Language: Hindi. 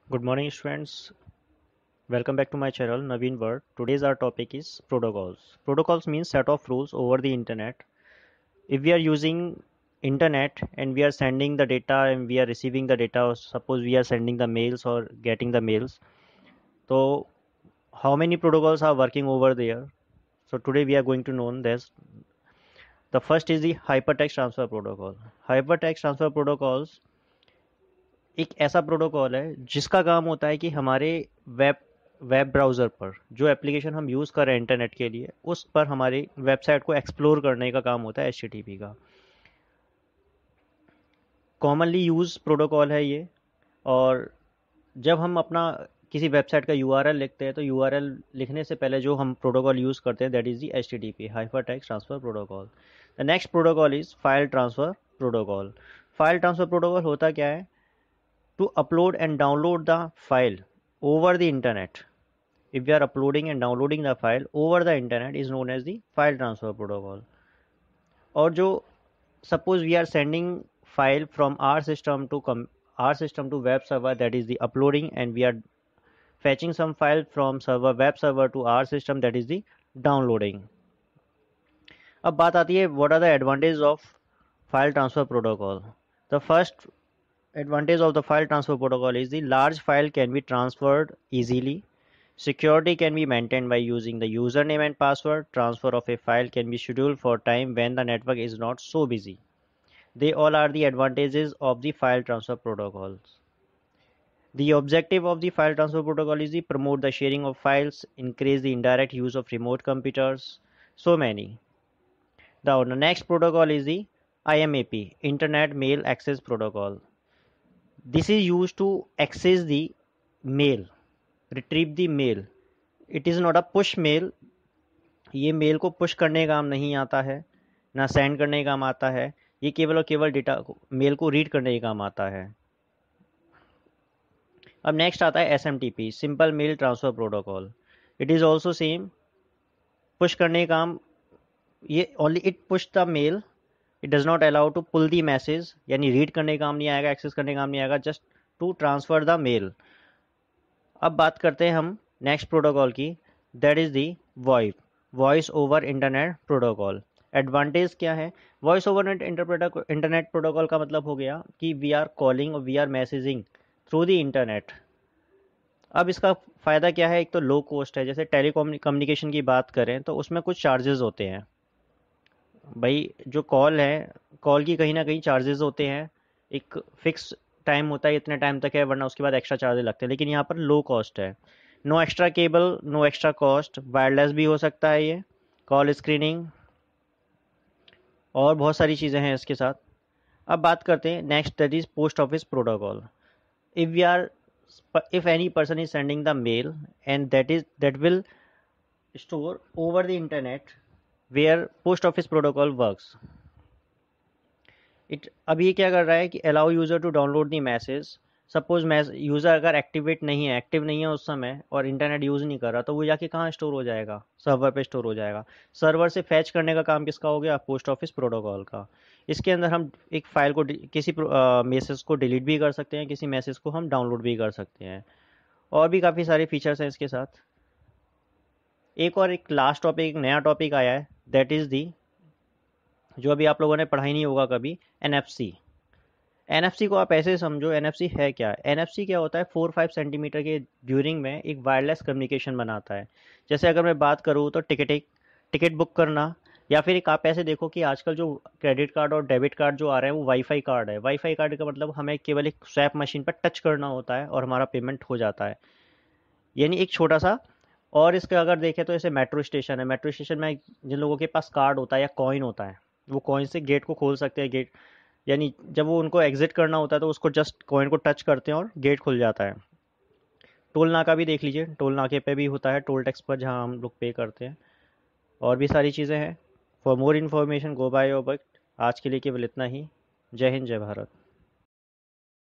Good morning, students. Welcome back to my channel, Naveen Word. Today's our topic is protocols. Protocols means set of rules over the internet. If we are using internet and we are sending the data and we are receiving the data, or suppose we are sending the mails or getting the mails, so how many protocols are working over there? So today we are going to know this. The first is the hypertext transfer protocol. Hypertext transfer protocols एक ऐसा प्रोटोकॉल है जिसका काम होता है कि हमारे वेब वेब ब्राउज़र पर जो एप्लीकेशन हम यूज़ कर रहे हैं इंटरनेट के लिए उस पर हमारी वेबसाइट को एक्सप्लोर करने का काम होता है एचटीटीपी का। कॉमनली यूज़ प्रोटोकॉल है ये। और जब हम अपना किसी वेबसाइट का यूआरएल लिखते हैं तो यूआरएल लिखने से पहले जो हम प्रोटोकॉल यूज़ करते हैं that is the HTTP hypertext transfer protocol. The next protocol is file transfer protocol. File transfer protocol होता क्या है? To upload and download the file over the internet. If we are uploading and downloading the file over the internet is known as the file transfer protocol. और जो suppose we are sending file from our system to web server, that is the uploading, and we are fetching some file from web server to our system, that is the downloading. अब बात आती है what are the advantages of file transfer protocol. The first advantage of the file transfer protocol is the large file can be transferred easily. Security can be maintained by using the username and password. Transfer of a file can be scheduled for time when the network is not so busy. They all are the advantages of the file transfer protocols. The objective of the file transfer protocol is to promote the sharing of files, increase the indirect use of remote computers. So many. The next protocol is the IMAP, Internet Mail Access Protocol. This is used to access the mail, retrieve the mail. It is not a push mail. ये मेल को पुश करने का काम नहीं आता है, ना सेंड करने का काम आता है। ये केवल और केवल डेटा को मेल को रीड करने का काम आता है। अब नेक्स्ट आता है SMTP, simple mail transfer protocol. It is also same, push करने का काम। ये only it push the mail, it does not allow to pull the message, यानी रीड करने का काम नहीं आएगा, एक्सेस करने का काम नहीं आएगा, just to transfer the mail. अब बात करते हैं हम नेक्स्ट प्रोटोकॉल की, that is the VoIP, voice over internet protocol. Advantage क्या है? वॉइस ओवर इंटरनेट प्रोटोकॉल का मतलब हो गया कि वी आर कॉलिंग और we are messaging through the internet. अब इसका फ़ायदा क्या है? एक तो लो कॉस्ट है। जैसे कम्युनिकेशन की बात करें तो उसमें कुछ चार्जेस होते हैं भाई। जो कॉल है, कॉल की कहीं ना कहीं चार्जेस होते हैं। एक फिक्स टाइम होता है, इतने टाइम तक है, वरना उसके बाद एक्स्ट्रा चार्जेस लगते हैं। लेकिन यहाँ पर लो कॉस्ट है, no extra cable, no extra cost, wireless भी हो सकता है ये, कॉल स्क्रीनिंग और बहुत सारी चीज़ें हैं इसके साथ। अब बात करते हैं next, that is post office protocol. If we are if any person is sending the mail and that will store over the internet where post office protocol works. It अब ये क्या कर रहा है कि allow user to download the message. Suppose user अगर एक्टिव नहीं है उस समय और इंटरनेट यूज़ नहीं कर रहा, तो वो जाके कहाँ स्टोर हो जाएगा? सर्वर पे स्टोर हो जाएगा। सर्वर से फैच करने का काम किसका हो गया? पोस्ट ऑफिस प्रोटोकॉल का। इसके अंदर हम एक फ़ाइल को किसी मैसेज को डिलीट भी कर सकते हैं, किसी मैसेज को हम डाउनलोड भी कर सकते हैं, और भी काफ़ी सारे फीचर्स हैं इसके साथ। एक लास्ट टॉपिक, एक नया टॉपिक आया है, दैट इज़ दी, जो अभी आप लोगों ने पढ़ा ही नहीं होगा कभी, NFC। NFC को आप ऐसे समझो, NFC है क्या? NFC क्या होता है? 4-5 सेंटीमीटर के ड्यूरिंग में एक वायरलेस कम्युनिकेशन बनाता है। जैसे अगर मैं बात करूँ तो टिकट बुक करना, या फिर एक आप ऐसे देखो कि आजकल जो क्रेडिट कार्ड और डेबिट कार्ड जो आ रहे हैं वो वाईफाई कार्ड है। वाईफाई कार्ड का मतलब हमें केवल एक स्वैप मशीन पर टच करना होता है और हमारा पेमेंट हो जाता है, यानी एक छोटा सा। और इसका अगर देखें तो जैसे मेट्रो स्टेशन है, मेट्रो स्टेशन में जिन लोगों के पास कार्ड होता है या कॉइन होता है, वो कॉइन से गेट को खोल सकते हैं। गेट यानी जब वो उनको एग्जिट करना होता है तो उसको जस्ट कॉइन को टच करते हैं और गेट खुल जाता है। टोल नाका भी देख लीजिए, टोल नाके पे भी होता है, टोल टैक्स पर जहाँ हम लोग पे करते हैं। और भी सारी चीज़ें हैं। For more information go by your book. आज के लिए केवल इतना ही। जय हिंद, जय भारत।